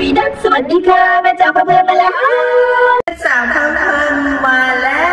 วีดัสสวัสดีค่ะแม่จ๋าเพื่อนมาแล้วสาวเพื่อนมาแล้ว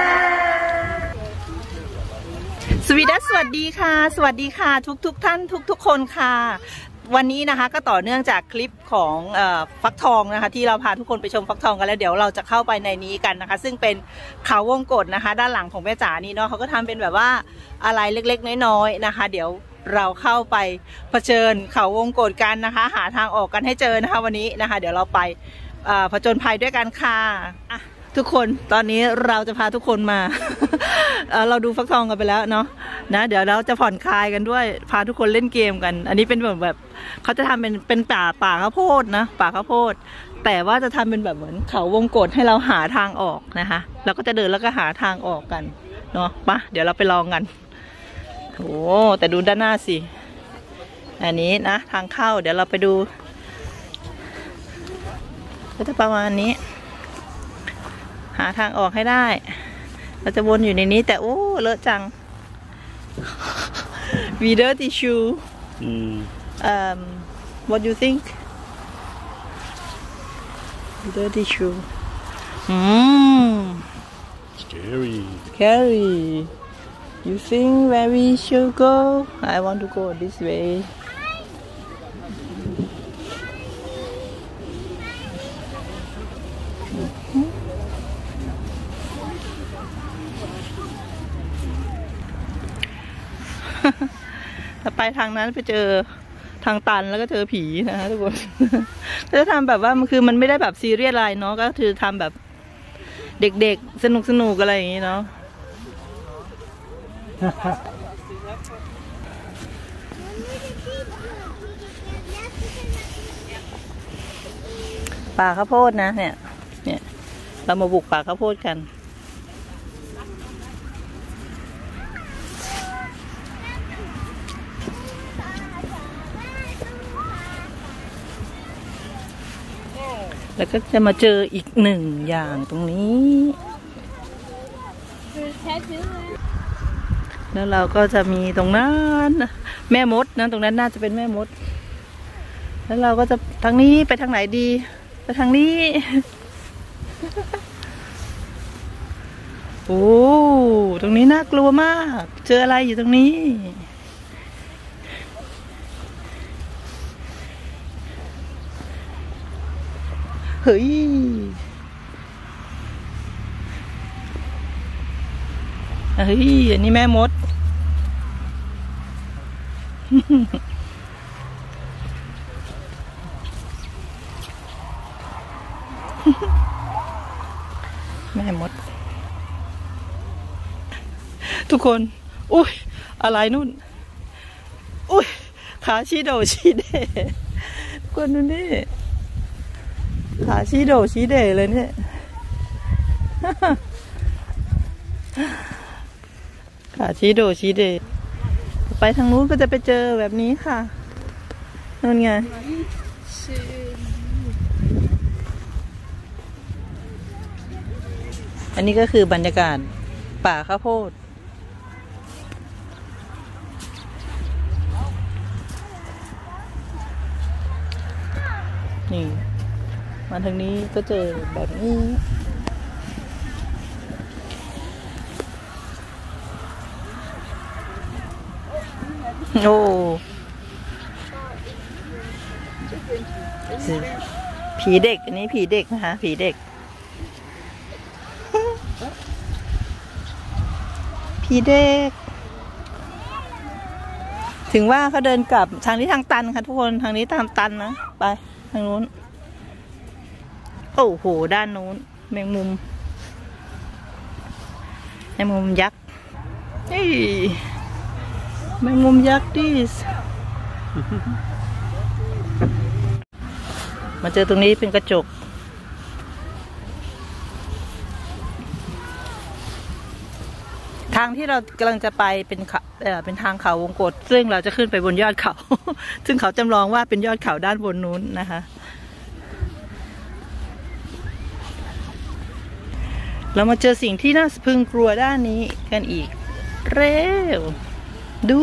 สวีดัสสวัสดีค่ะสวัสดีค่ะทุกท่านทุกคนค่ะวันนี้นะคะก็ต่อเนื่องจากคลิปของฟักทองนะคะที่เราพาทุกคนไปชมฟักทองกันแล้วเดี๋ยวเราจะเข้าไปในนี้กันนะคะซึ่งเป็นเขาวงกตนะคะด้านหลังของแม่จ๋านี่เนาะเขาก็ทำเป็นแบบว่าอะไรเล็กๆน้อยๆนะคะเดี๋ยวเราเข้าไปเผชิญเขาวงกตกันนะคะหาทางออกกันให้เจอนะคะวันนี้นะคะเดี๋ยวเราไปผจญภัยด้วยกันค่ะทุกคนตอนนี้เราจะพาทุกคนมา เราดูฟักทองกันไปแล้วเนาะนะเดี๋ยวเราจะผ่อนคลายกันด้วยพาทุกคนเล่นเกมกันอันนี้เป็นแบบเขาจะทำเป็นป่าข้าวโพดนะป่าข้าวโพดแต่ว่าจะทำเป็นแบบเหมือนเขาวงกตให้เราหาทางออกนะคะเราก็จะเดินแล้วก็หาทางออกกันเนาะมาเดี๋ยวเราไปลองกันโอ้แต่ดูด้านหน้าสิอันนี้นะทางเข้าเดี๋ยวเราไปดูก็จะประมาณนี้หาทางออกให้ได้เราจะวนอยู่ในนี้แต่โอ้เลอะจัง We dirty shoe what do you think We dirty shoe scary You think where we should go I want to go this wayถ้าไปทางนั้นไปเจอทางตันแล้วก็เจอผีนะคะทุกคนจะทำแบบว่ามันไม่ได้แบบซีเรียสอะไรเนาะก็คือทำแบบเด็กๆสนุกอะไรอย่างนี้เนาะป่าข้าวโพดนะเนี่ยเรามาบุกป่าข้าวโพดกันแล้วก็จะมาเจออีกหนึ่งอย่างตรงนี้แล้วเราก็จะมีตรงนั้นแม่มดนะตรงนั้นน่าจะเป็นแม่มดแล้วเราก็จะทางนี้ไปทางไหนดีไปทางนี้โอ้ตรงนี้น่ากลัวมากเจออะไรอยู่ตรงนี้เฮ้ยอันนี้แม่มดแม่มดทุกคนอุ้ยอะไรนู่นอุ้ยขาชี้โดชี้เดทุกคนดูนี่ขาชี้โดชี้เดเลยเนี่ยขาชี้โดชี้เดไปทางนู้นก็จะไปเจอแบบนี้ค่ะนู่นไงอันนี้ก็คือบรรยากาศป่าข้าวโพดนี่มาทางนี้ก็เจอแบบนี้โอ้ผีเด็กอันนี้ผีเด็กนะคะผีเด็กผีเด็กถึงว่าเขาเดินกลับทางนี้ทางตันค่ะทุกคนทางนี้ตามตันนะไปทางนู้นโอ้โหด้านนู้นแมงมุมยักษ์นี่แมงมุมยักษ์ดิสมาเจอตรงนี้เป็นกระจกทางที่เรากำลังจะไปเป็นทางเขาวงกตซึ่งเราจะขึ้นไปบนยอดเขา ซึ่งเขาจำลองว่าเป็นยอดเขาด้านบนนู้นนะคะเรามาเจอสิ่งที่น่าสะพรึงกลัวด้านนี้กันอีกเร็วดู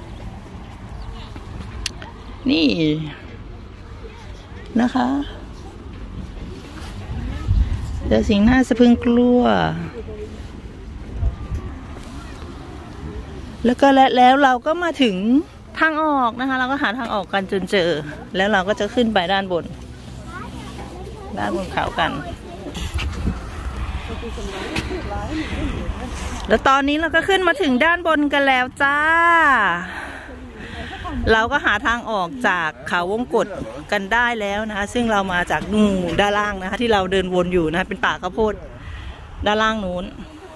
นี่นะคะเจอสิงห์หน้าสะพรึงกลัวแล้วเราก็มาถึงทางออกนะคะเราก็หาทางออกกันจนเจอแล้วเราก็จะขึ้นไปด้านบนเขากันแล้วตอนนี้เราก็ขึ้นมาถึงด้านบนกันแล้วจ้าเราก็หาทางออกจากเขาวงกตกันได้แล้วนะคะซึ่งเรามาจากนู่นด้านล่างนะคะที่เราเดินวนอยู่นะคะเป็นป่าข้าวโพดด้านล่างนู้น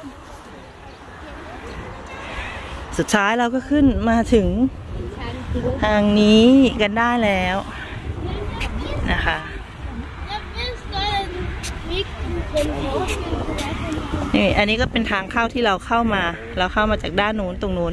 สุดท้ายเราก็ขึ้นมาถึงทางนี้กันได้แล้วนะคะนี่อันนี้ก็เป็นทางเข้าที่เราเข้ามาจากด้านนู้นตรงนู้น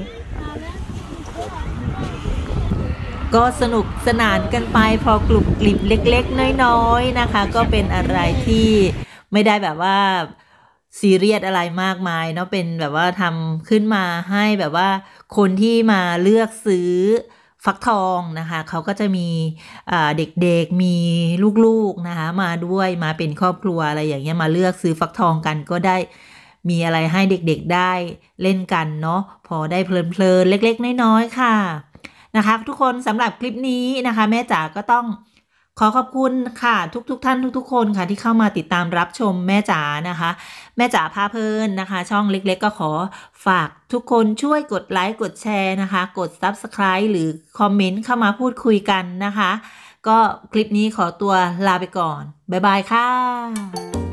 ก็สนุกสนานกันไปพอกลุ่มกลิ่มเล็กๆน้อยๆนะคะก็เป็นอะไรที่ไม่ได้แบบว่าซีเรียสอะไรมากมายเนาะเป็นแบบว่าทำขึ้นมาให้แบบว่าคนที่มาเลือกซื้อฟักทองนะคะเขาก็จะมีเด็กๆมีลูกๆนะคะมาด้วยมาเป็นครอบครัวอะไรอย่างเงี้ยมาเลือกซื้อฟักทองกันก็ได้มีอะไรให้เด็กๆได้เล่นกันเนาะพอได้เพลินๆเล็กๆน้อยๆค่ะนะคะทุกคนสำหรับคลิปนี้นะคะแม่จ๋าก็ต้องขอขอบคุณค่ะทุกท่านทุกคนค่ะที่เข้ามาติดตามรับชมแม่จ๋านะคะแม่จ๋าพาเพลินนะคะช่องเล็กๆก็ขอฝากทุกคนช่วยกดไลค์กดแชร์นะคะกด Subscribe หรือคอมเมนต์เข้ามาพูดคุยกันนะคะก็คลิปนี้ขอตัวลาไปก่อนบ๊ายบายค่ะ